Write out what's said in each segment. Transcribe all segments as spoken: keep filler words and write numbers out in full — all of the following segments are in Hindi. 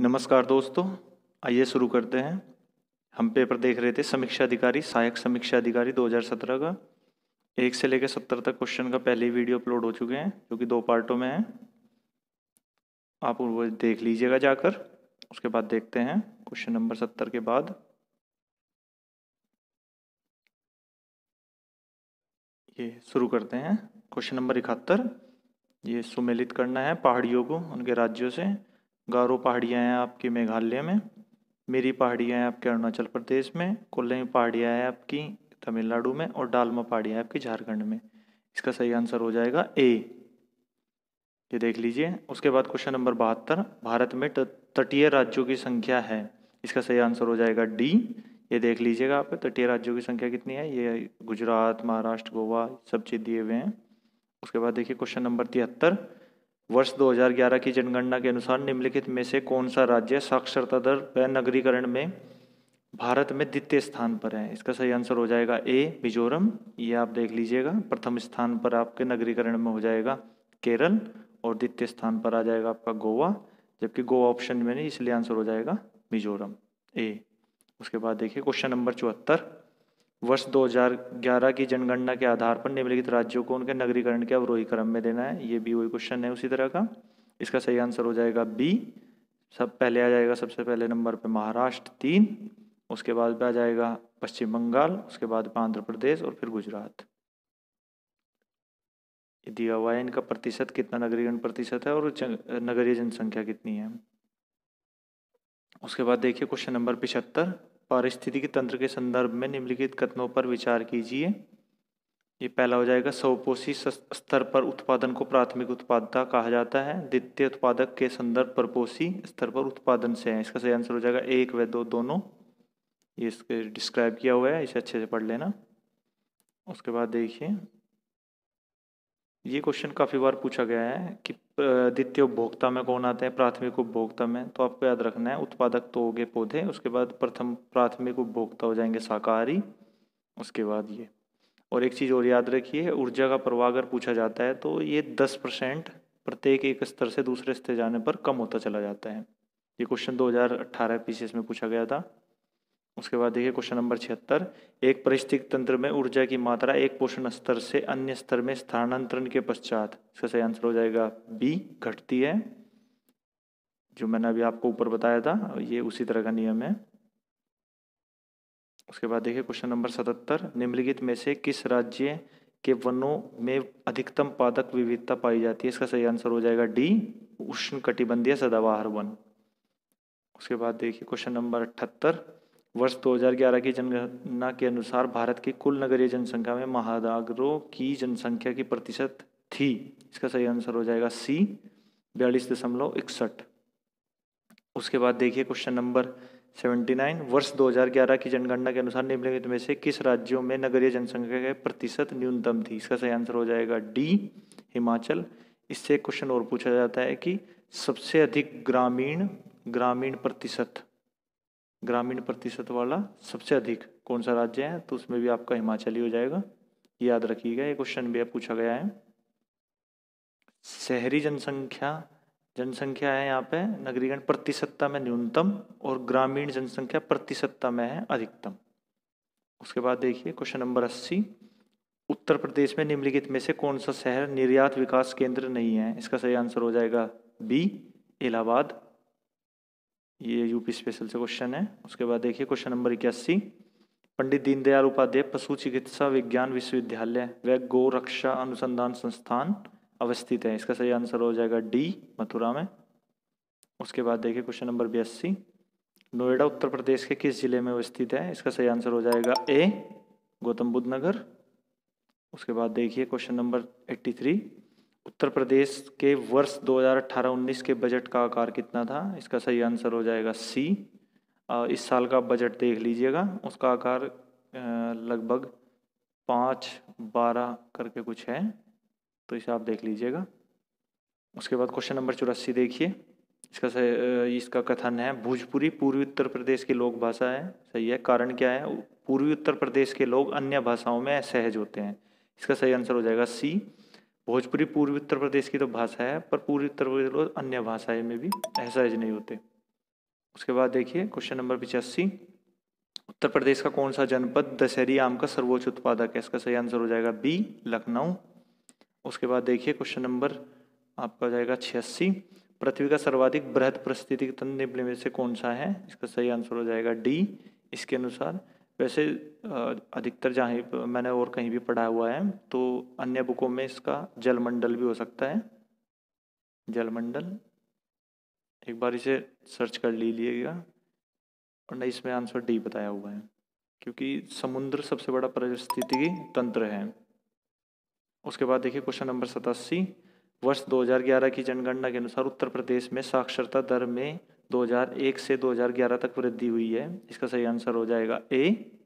नमस्कार दोस्तों, आइए शुरू करते हैं। हम पेपर देख रहे थे समीक्षा अधिकारी, सहायक समीक्षा अधिकारी दो हज़ार सत्रह का। एक से लेकर सत्तर तक क्वेश्चन का पहले ही वीडियो अपलोड हो चुके हैं, जो कि दो पार्टों में है। आप वो देख लीजिएगा जाकर। उसके बाद देखते हैं क्वेश्चन नंबर सत्तर के बाद। ये शुरू करते हैं। क्वेश्चन नंबर इकहत्तर, ये सुमेलित करना है पहाड़ियों को उनके राज्यों से। गारो पहाड़ियाँ हैं आपकी मेघालय में, मेरी पहाड़ियाँ हैं आपके अरुणाचल प्रदेश में, कोल्लई पहाड़ियाँ हैं आपकी तमिलनाडु में, और डालमा पहाड़ियाँ हैं आपकी झारखंड में। इसका सही आंसर हो जाएगा ए। ये देख लीजिए। उसके बाद क्वेश्चन नंबर बहत्तर, भारत में त- तटीय राज्यों की संख्या है। इसका सही आंसर हो जाएगा डी। ये देख लीजिएगा आप, तटीय राज्यों की संख्या कितनी है। ये गुजरात, महाराष्ट्र, गोवा सब चीज़ दिए हुए हैं। उसके बाद देखिए क्वेश्चन नंबर तिहत्तर, वर्ष दो हज़ार ग्यारह की जनगणना के अनुसार निम्नलिखित में से कौन सा राज्य साक्षरता दर व नगरीकरण में भारत में द्वितीय स्थान पर है। इसका सही आंसर हो जाएगा ए, मिजोरम। ये आप देख लीजिएगा। प्रथम स्थान पर आपके नगरीकरण में हो जाएगा केरल, और द्वितीय स्थान पर आ जाएगा आपका गोवा, जबकि गोवा ऑप्शन में नहीं, इसलिए आंसर हो जाएगा मिजोरम, ए। उसके बाद देखिए क्वेश्चन नंबर चौहत्तर, वर्ष दो हज़ार ग्यारह की जनगणना के आधार पर निम्नलिखित राज्यों को उनके नगरीकरण के अवरोही क्रम में देना है। ये भी वही क्वेश्चन है उसी तरह का। इसका सही आंसर हो जाएगा बी। सब पहले आ जाएगा, सबसे पहले नंबर पे महाराष्ट्र तीन, उसके बाद पे आ जाएगा पश्चिम बंगाल, उसके बाद पे आंध्र प्रदेश, और फिर गुजरात। ये दिया हुआ है इनका प्रतिशत कितना नगरीकरण प्रतिशत है, और जन, नगरीय जनसंख्या कितनी है। उसके बाद देखिए क्वेश्चन नंबर पिछहत्तर, पारिस्थितिकी तंत्र के संदर्भ में निम्नलिखित कथनों पर विचार कीजिए। ये पहला हो जाएगा, स्वपोषी स्तर पर उत्पादन को प्राथमिक उत्पादकता कहा जाता है। द्वितीय उत्पादक के संदर्भ पर पोषी स्तर पर उत्पादन से है। इसका सही आंसर हो जाएगा एक व दो दोनों। ये इसके डिस्क्राइब किया हुआ है, इसे अच्छे से पढ़ लेना। उसके बाद देखिए, ये क्वेश्चन काफ़ी बार पूछा गया है कि द्वितीय उपभोक्ता में कौन आते हैं, प्राथमिक उपभोक्ता में। तो आपको याद रखना है, उत्पादक तो हो गए पौधे, उसके बाद प्रथम प्राथमिक उपभोक्ता हो जाएंगे शाकाहारी, उसके बाद ये। और एक चीज़ और याद रखिए, ऊर्जा का प्रवाह अगर पूछा जाता है तो ये दस परसेंट प्रत्येक एक स्तर से दूसरे स्तर जाने पर कम होता चला जाता है। ये क्वेश्चन दो हज़ार अठारह पीसीएस में पूछा गया था। उसके बाद देखिए क्वेश्चन नंबर छिहत्तर, एक परिस्थितिक तंत्र में ऊर्जा की मात्रा एक पोषण स्तर से अन्य स्तर में स्थानांतरण के पश्चात, इसका सही आंसर हो जाएगा बी, घटती है। जो मैंने अभी आपको ऊपर बताया था, ये उसी तरह का नियम है। उसके बाद देखिए क्वेश्चन नंबर सतहत्तर, निम्नलिखित में से किस राज्य के वनों में अधिकतम पादप विविधता पाई जाती है। इसका सही आंसर हो जाएगा डी, उष्णकटिबंधीय सदाबहार वन। उसके बाद देखिए क्वेश्चन नंबर अठहत्तर, वर्ष दो हज़ार ग्यारह की जनगणना के अनुसार भारत की कुल नगरीय जनसंख्या में महानगरों की जनसंख्या की प्रतिशत थी। इसका सही आंसर हो जाएगा सी, बयालीस दशमलव इकसठ। उसके बाद देखिए क्वेश्चन नंबर उन्यासी, वर्ष दो हज़ार ग्यारह की जनगणना के अनुसार निम्नलिखित में से किस राज्यों में नगरीय जनसंख्या के प्रतिशत न्यूनतम थी। इसका सही आंसर हो जाएगा डी, हिमाचल। इससे एक क्वेश्चन और पूछा जाता है कि सबसे अधिक ग्रामीण ग्रामीण प्रतिशत ग्रामीण प्रतिशत वाला सबसे अधिक कौन सा राज्य है, तो उसमें भी आपका हिमाचल ही हो जाएगा। याद रखिएगा, ये क्वेश्चन भी पूछा गया है। शहरी जनसंख्या जनसंख्या है यहाँ पे नगरीकरण प्रतिशतता में न्यूनतम, और ग्रामीण जनसंख्या प्रतिशतता में है अधिकतम। उसके बाद देखिए क्वेश्चन नंबर अस्सी, उत्तर प्रदेश में निम्नलिखित में से कौन सा शहर निर्यात विकास केंद्र नहीं है। इसका सही आंसर हो जाएगा बी, इलाहाबाद। ये यूपी स्पेशल से क्वेश्चन है। उसके बाद देखिए क्वेश्चन नंबर इक्यासी, पंडित दीनदयाल उपाध्याय पशु चिकित्सा विज्ञान विश्वविद्यालय व गौ रक्षा अनुसंधान संस्थान अवस्थित है। इसका सही आंसर हो जाएगा डी, मथुरा में। उसके बाद देखिए क्वेश्चन नंबर बयासी, नोएडा उत्तर प्रदेश के किस जिले में अवस्थित है। इसका सही आंसर हो जाएगा ए, गौतम बुद्ध नगर। उसके बाद देखिए क्वेश्चन नंबर तिरासी, उत्तर प्रदेश के वर्ष दो हज़ार अठारह उन्नीस के बजट का आकार कितना था। इसका सही आंसर हो जाएगा सी। इस साल का बजट देख लीजिएगा, उसका आकार लगभग पाँच बारह करके कुछ है, तो इसे आप देख लीजिएगा। उसके बाद क्वेश्चन नंबर चौरासी देखिए, इसका सही इसका कथन है भोजपुरी पूर्वी उत्तर प्रदेश की लोक भाषा है। सही है। कारण क्या है, पूर्वी उत्तर प्रदेश के लोग अन्य भाषाओं में असहज होते हैं। इसका सही आंसर हो जाएगा सी, भोजपुरी पूर्वी उत्तर प्रदेश की तो भाषा है, पर पूर्वी उत्तर प्रदेश लोग अन्य भाषाएं में भी असहज नहीं होते। उसके बाद देखिए क्वेश्चन नंबर पिचासी, उत्तर प्रदेश का कौन सा जनपद दशहरी आम का सर्वोच्च उत्पादक है? इसका सही आंसर हो जाएगा बी, लखनऊ। उसके बाद देखिए क्वेश्चन नंबर आपका हो जाएगा छियासी, पृथ्वी का सर्वाधिक बृहद पारिस्थितिक तंत्र निम्न में से कौन सा है? इसका सही आंसर हो जाएगा डी, इसके अनुसार। वैसे अधिकतर जहाँ मैंने और कहीं भी पढ़ा हुआ है तो अन्य बुकों में इसका जलमंडल भी हो सकता है, जलमंडल। एक बार इसे सर्च कर लीजिएगा, और नहीं इसमें आंसर डी बताया हुआ है, क्योंकि समुद्र सबसे बड़ा पारिस्थितिकी तंत्र है। उसके बाद देखिए क्वेश्चन नंबर सतासी, वर्ष दो हज़ार ग्यारह की जनगणना के अनुसार उत्तर प्रदेश में साक्षरता दर में दो हज़ार एक से दो हज़ार ग्यारह तक वृद्धि हुई है। इसका सही आंसर हो जाएगा ए।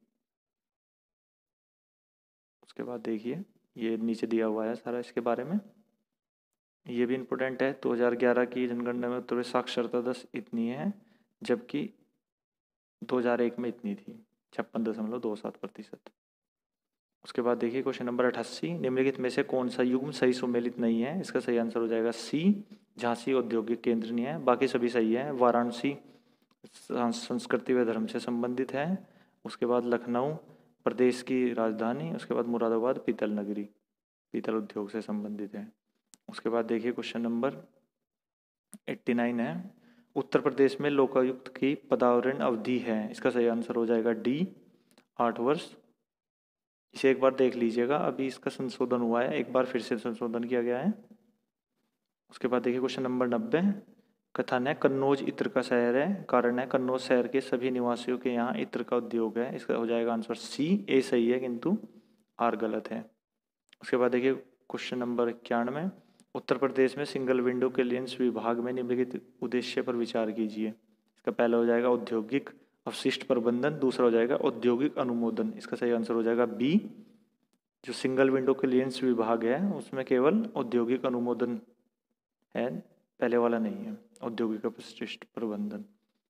उसके बाद देखिए ये नीचे दिया हुआ है सारा इसके बारे में, ये भी इम्पोर्टेंट है। दो हज़ार ग्यारह की जनगणना में उत्तर प्रदेश साक्षरता दर इतनी है, जबकि दो हज़ार एक में इतनी थी, छप्पन दशमलव दो सात प्रतिशत। उसके बाद देखिए क्वेश्चन नंबर अठासी, निम्नलिखित में से कौन सा युग्म सही सुमेलित नहीं है? इसका सही आंसर हो जाएगा सी, झांसी औद्योगिक केंद्र नहीं है, बाकी सभी सही है। वाराणसी संस्कृति व धर्म से संबंधित है। उसके बाद लखनऊ प्रदेश की राजधानी। उसके बाद मुरादाबाद पीतल नगरी, पीतल उद्योग से संबंधित है। उसके बाद देखिए क्वेश्चन नंबर नवासी है, उत्तर प्रदेश में लोकायुक्त की पदावरण अवधि है? इसका सही आंसर हो जाएगा डी, आठ वर्ष। इसे एक बार देख लीजिएगा, अभी इसका संशोधन हुआ है, एक बार फिर से संशोधन किया गया है। उसके बाद देखिए क्वेश्चन नंबर नब्बे, कथन है कन्नौज इत्र का शहर है, कारण है कन्नौज शहर के सभी निवासियों के यहाँ इत्र का उद्योग है। इसका हो जाएगा आंसर सी, ए सही है किंतु आर गलत है। उसके बाद देखिए क्वेश्चन नंबर इक्यानवे, उत्तर प्रदेश में सिंगल विंडो के लेंस विभाग में निम्नलिखित उद्देश्य पर विचार कीजिए। इसका पहला हो जाएगा औद्योगिक अवशिष्ट प्रबंधन, दूसरा हो जाएगा औद्योगिक अनुमोदन। इसका सही आंसर हो जाएगा बी, जो सिंगल विंडो के लेंस विभाग है उसमें केवल औद्योगिक अनुमोदन है, पहले वाला नहीं है, औद्योगिक अवशिष्ट प्रबंधन।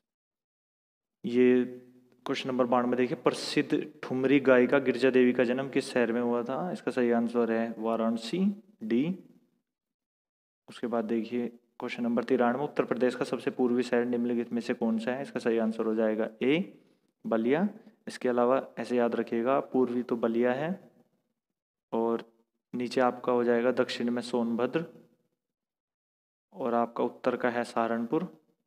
ये क्वेश्चन नंबर बानवे देखिए, प्रसिद्ध ठुमरी गायिका गिरजा देवी का जन्म किस शहर में हुआ था? इसका सही आंसर है वाराणसी, डी। उसके बाद देखिए क्वेश्चन नंबर तिरानवे, उत्तर प्रदेश का सबसे पूर्वी शहर निम्नलिखित में से कौन सा है? इसका सही आंसर हो जाएगा ए, बलिया। इसके अलावा ऐसे याद रखिएगा, पूर्वी तो बलिया है और नीचे आपका हो जाएगा दक्षिण में सोनभद्र, और आपका उत्तर का है सहारनपुर,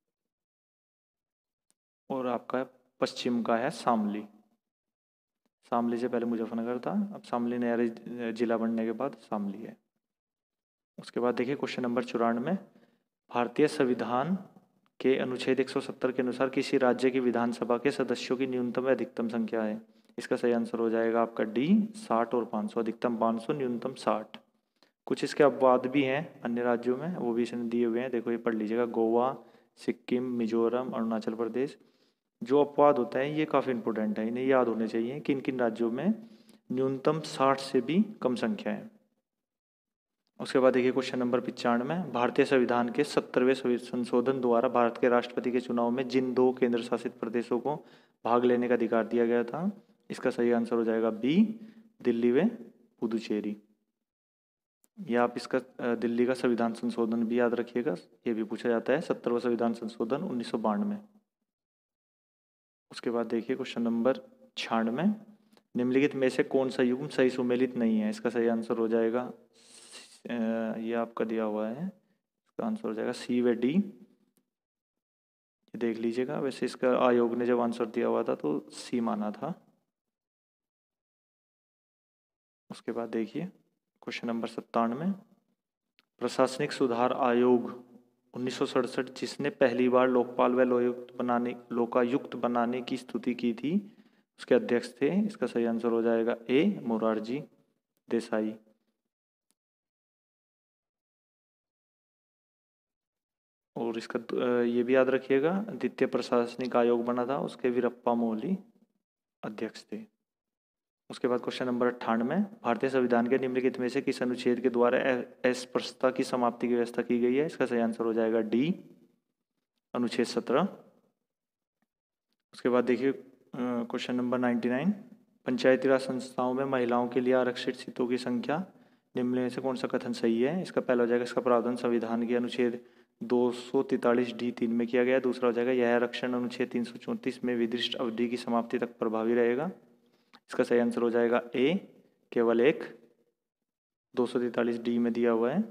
और आपका पश्चिम का है शामली। शामली से पहले मुजफ्फरनगर था, अब शामली नया जिला बनने के बाद शामली है। उसके बाद देखिए क्वेश्चन नंबर चौरानवे, भारतीय संविधान के अनुच्छेद एक सौ सत्तर के अनुसार किसी राज्य की विधानसभा के सदस्यों की न्यूनतम व अधिकतम संख्या है? इसका सही आंसर हो जाएगा आपका डी, साठ और पाँच सौ, अधिकतम पाँच सौ, न्यूनतम साठ। कुछ इसके अपवाद भी हैं अन्य राज्यों में, वो भी इसने दिए हुए हैं, देखो ये पढ़ लीजिएगा, गोवा, सिक्किम, मिजोरम, अरुणाचल प्रदेश। जो अपवाद होता है ये काफ़ी इंपॉर्टेंट है, इन्हें याद होने चाहिए किन किन राज्यों में न्यूनतम साठ से भी कम संख्या है। उसके बाद देखिए क्वेश्चन नंबर पचानवे, भारतीय संविधान के सत्तरवें संशोधन द्वारा भारत के राष्ट्रपति के चुनाव में जिन दो केंद्र शासित प्रदेशों को भाग लेने का अधिकार दिया गया था? इसका सही आंसर हो जाएगा बी, दिल्ली व पुदुचेरी। या आप इसका दिल्ली का संविधान संशोधन भी याद रखिएगा, ये भी पूछा जाता है, सत्तरवां संविधान संशोधन उन्नीस सौ बानवे। उसके बाद देखिए क्वेश्चन नंबर छियानवे, निम्नलिखित में से कौन सा युग्म सही सुमेलित नहीं है? इसका सही आंसर हो जाएगा, ये आपका दिया हुआ है, इसका आंसर हो जाएगा सी व डी, ये देख लीजिएगा। वैसे इसका आयोग ने जब आंसर दिया हुआ था तो सी माना था। उसके बाद देखिए क्वेश्चन नंबर सत्तानवे, प्रशासनिक सुधार आयोग उन्नीस सौ सड़सठ जिसने पहली बार लोकपाल व लोकायुक्त बनाने लोकायुक्त बनाने की स्तुति की थी, उसके अध्यक्ष थे? इसका सही आंसर हो जाएगा ए, मोरारजी देसाई। और इसका ये भी याद रखिएगा, द्वितीय प्रशासनिक आयोग बना था, उसके वीरप्पा मोइली अध्यक्ष थे। उसके बाद क्वेश्चन नंबर अट्ठानवे, भारतीय संविधान के निम्नलिखित में से किस अनुच्छेद के द्वारा अस्पृश्यता की समाप्ति की व्यवस्था की गई है? इसका सही आंसर हो जाएगा डी, अनुच्छेद सत्रह। उसके बाद देखिए क्वेश्चन नंबर निन्यानवे, पंचायती राज संस्थाओं में महिलाओं के लिए आरक्षित सीटों की संख्या निम्न में से कौन सा कथन सही है? इसका पहला हो जाएगा, इसका प्रावधान संविधान के अनुच्छेद दो सौ तैंतालीस डी तीन में किया गया। दूसरा हो जाएगा यह आरक्षण अनुच्छेद तीन सौ चौंतीस में विदिष्ट अवधि की समाप्ति तक प्रभावी रहेगा। इसका सही आंसर हो जाएगा ए, केवल एक। दो सौ तैंतालीस डी में दिया हुआ है।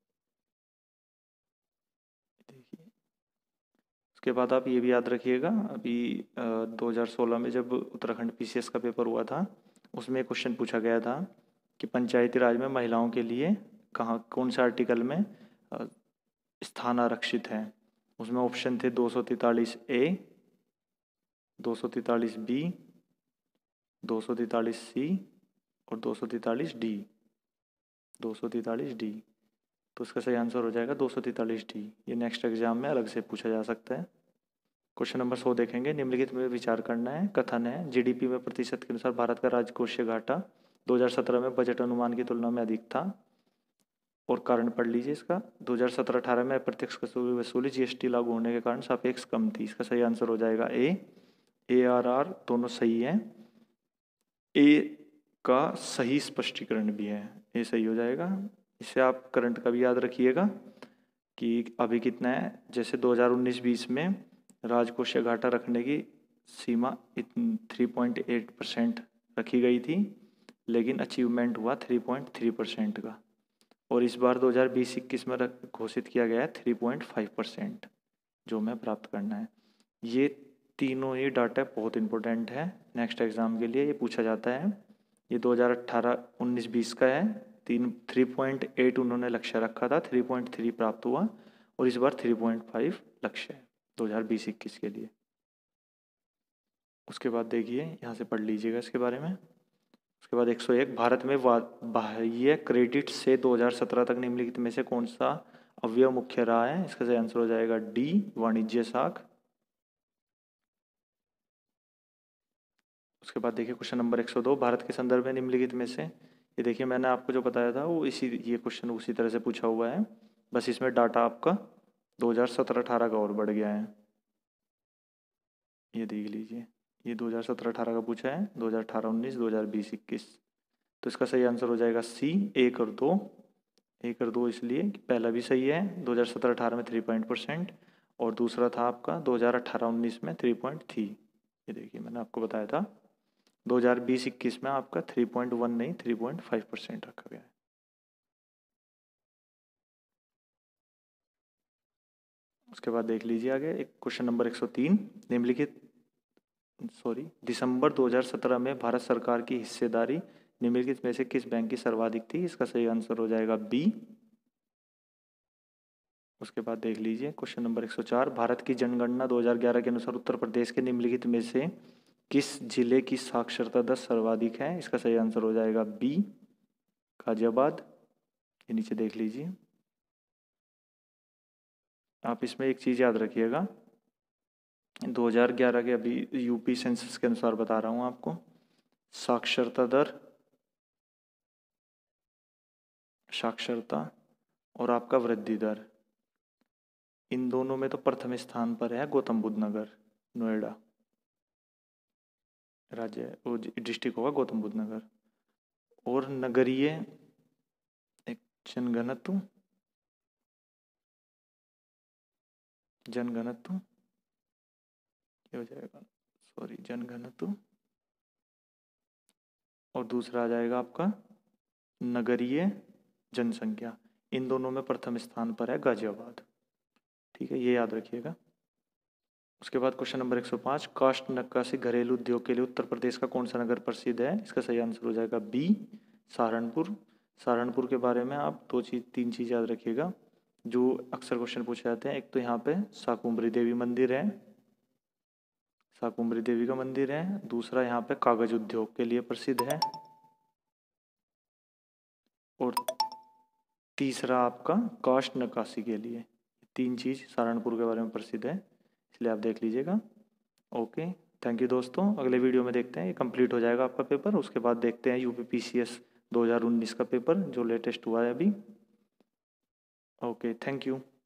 देखिए, उसके बाद आप ये भी याद रखिएगा, अभी दो हज़ार सोलह में जब उत्तराखंड पीसीएस का पेपर हुआ था, उसमें क्वेश्चन पूछा गया था कि पंचायती राज में महिलाओं के लिए कहाँ कौन से आर्टिकल में अ, स्थान आरक्षित है। उसमें ऑप्शन थे दो सौ तैंतालीस ए, दो सौ तैंतालीस बी, दो सौ तैंतालीस सी और दो सौ तैंतालीस डी। दो सौ तैंतालीस डी, तो इसका सही आंसर हो जाएगा दो सौ तैंतालीस डी। ये नेक्स्ट एग्जाम में अलग से पूछा जा सकता है। क्वेश्चन नंबर सौ देखेंगे। निम्नलिखित में विचार करना है। कथन है जीडीपी में प्रतिशत के अनुसार भारत का राजकोषीय घाटा दो हज़ार सत्रह में बजट अनुमान की तुलना में अधिक था, और कारण पढ़ लीजिए इसका। दो हज़ार सत्रह अठारह में अप्रत्यक्ष वसूली जीएसटी लागू होने के कारण सापेक्ष कम थी। इसका सही आंसर हो जाएगा ए, ए आर आर दोनों सही है। ए का सही स्पष्टीकरण भी है, ए सही हो जाएगा। इससे आप करंट का भी याद रखिएगा कि अभी कितना है। जैसे दो हज़ार उन्नीस बीस में राजकोषीय घाटा रखने की सीमा थ्री पॉइंट एट परसेंट रखी गई थी, लेकिन अचीवमेंट हुआ थ्री पॉइंट थ्री परसेंट का। और इस बार दो हज़ार बीस इक्कीस में घोषित किया गया है थ्री पॉइंट फाइव परसेंट जो हमें प्राप्त करना है। ये तीनों ही डाटा बहुत इंपॉर्टेंट है नेक्स्ट एग्ज़ाम के लिए, ये पूछा जाता है। ये दो हज़ार अठारह उन्नीस बीस का है। तीन थ्री पॉइंट एट उन्होंने लक्ष्य रखा था, थ्री पॉइंट थ्री प्राप्त हुआ, और इस बार थ्री पॉइंट फाइव लक्ष्य है दो हज़ार बीस इक्कीस के लिए। उसके बाद देखिए, यहाँ से पढ़ लीजिएगा इसके बारे में। उसके बाद एक सौ एक, भारत में बाह्य क्रेडिट से दो हज़ार सत्रह तक निम्नलिखित में से कौन सा अवयव मुख्य रहा है। इसका सही आंसर हो जाएगा डी, वाणिज्य साख। उसके बाद देखिए क्वेश्चन नंबर एक सौ दो, भारत के संदर्भ में निम्नलिखित में से, ये देखिए मैंने आपको जो बताया था वो इसी ये क्वेश्चन उसी तरह से पूछा हुआ है, बस इसमें डाटा आपका दो हज़ार सत्रह अठारह का और बढ़ गया है। ये देख लीजिए, ये दो हज़ार सत्रह अठारह का पूछा है, दो हज़ार अठारह उन्नीस, दो हज़ार बीस इक्कीस। तो इसका सही आंसर हो जाएगा सी, एक और दो। एक और दो इसलिए कि पहला भी सही है, दो हज़ार सत्रह अठारह में थ्री पॉइंट परसेंट, और दूसरा था आपका दो हज़ार अठारह उन्नीस में थ्री पॉइंट थ्री। ये देखिए मैंने आपको बताया था दो हज़ार बीस इक्कीस में आपका थ्री पॉइंट वन नहीं थ्री पॉइंट फाइव परसेंट रखा गया है। उसके बाद देख लीजिए आगे एक क्वेश्चन नंबर एक सौ तीन, निम्नलिखित सॉरी दिसंबर दो हज़ार सत्रह में भारत सरकार की हिस्सेदारी निम्नलिखित में से किस बैंक की सर्वाधिक थी। इसका सही आंसर हो जाएगा बी। उसके बाद देख लीजिए क्वेश्चन नंबर एक सौ चार, भारत की जनगणना दो हज़ार ग्यारह के अनुसार उत्तर प्रदेश के निम्नलिखित में से किस जिले की साक्षरता दर सर्वाधिक है। इसका सही आंसर हो जाएगा बी, गाजियाबाद। ये नीचे देख लीजिए। आप इसमें एक चीज़ याद रखिएगा, दो हज़ार ग्यारह के अभी यूपी सेंसस के अनुसार बता रहा हूँ आपको, साक्षरता दर, साक्षरता और आपका वृद्धि दर, इन दोनों में तो प्रथम स्थान पर है गौतम बुद्ध नगर, नोएडा राज्य, वो डिस्ट्रिक्ट होगा गौतम बुद्ध नगर। और नगरीय एक जनघनत्व, जनघनत्व क्या हो जाएगा, सॉरी जनघनत्व, और दूसरा आ जाएगा आपका नगरीय जनसंख्या। इन दोनों में प्रथम स्थान पर है गाजियाबाद। ठीक है, ये याद रखिएगा। उसके बाद क्वेश्चन नंबर एक सौ पाँच, काष्ठ नक्काशी घरेलू उद्योग के लिए उत्तर प्रदेश का कौन सा नगर प्रसिद्ध है। इसका सही आंसर हो जाएगा बी, सहारनपुर। सहारनपुर के बारे में आप दो चीज तीन चीज़ याद रखिएगा जो अक्सर क्वेश्चन पूछे जाते हैं। एक तो यहाँ पे शाकुंभरी देवी मंदिर है, शाकुंभरी देवी का मंदिर है। दूसरा यहाँ पे कागज उद्योग के लिए प्रसिद्ध है, और तीसरा आपका काष्ठ नक्काशी के लिए। तीन चीज़ सहारनपुर के बारे में प्रसिद्ध है, इसलिए आप देख लीजिएगा। ओके, थैंक यू दोस्तों। अगले वीडियो में देखते हैं, ये कंप्लीट हो जाएगा आपका पेपर। उसके बाद देखते हैं यूपी पीसीएस दो हज़ार उन्नीस का पेपर जो लेटेस्ट हुआ है अभी। Okay, thank you.